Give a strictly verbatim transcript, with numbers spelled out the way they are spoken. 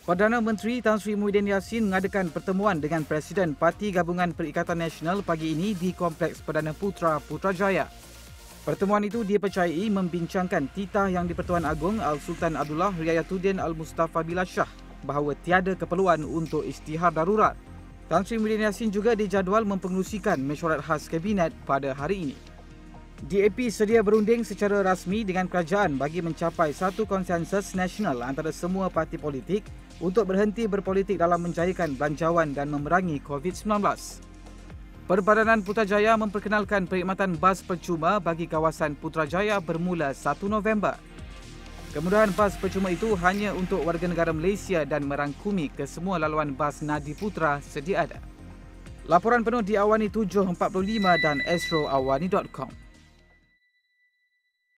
Perdana Menteri Tan Sri Muhyiddin Yassin mengadakan pertemuan dengan Presiden Parti Gabungan Perikatan Nasional pagi ini di Kompleks Perdana Putra Putrajaya. Pertemuan itu dipercayai membincangkan titah Yang di-Pertuan Agong Al-Sultan Abdullah Riayatuddin Al-Mustafa Billah Shah bahawa tiada keperluan untuk isytihar darurat. Tan Sri Muhyiddin Yassin juga dijadual mempengerusikan mesyuarat khas Kabinet pada hari ini. D A P sedia berunding secara rasmi dengan kerajaan bagi mencapai satu konsensus nasional antara semua parti politik untuk berhenti berpolitik dalam menjayakan belanjawan dan memerangi COVID sembilan belas. Perbadanan Putrajaya memperkenalkan perkhidmatan bas percuma bagi kawasan Putrajaya bermula satu November. Kemudahan bas percuma itu hanya untuk warga negara Malaysia dan merangkumi kesemua laluan bas Nadi Putra sedia ada. Laporan penuh diawani tujuh empat puluh lima dan astro awani dot com.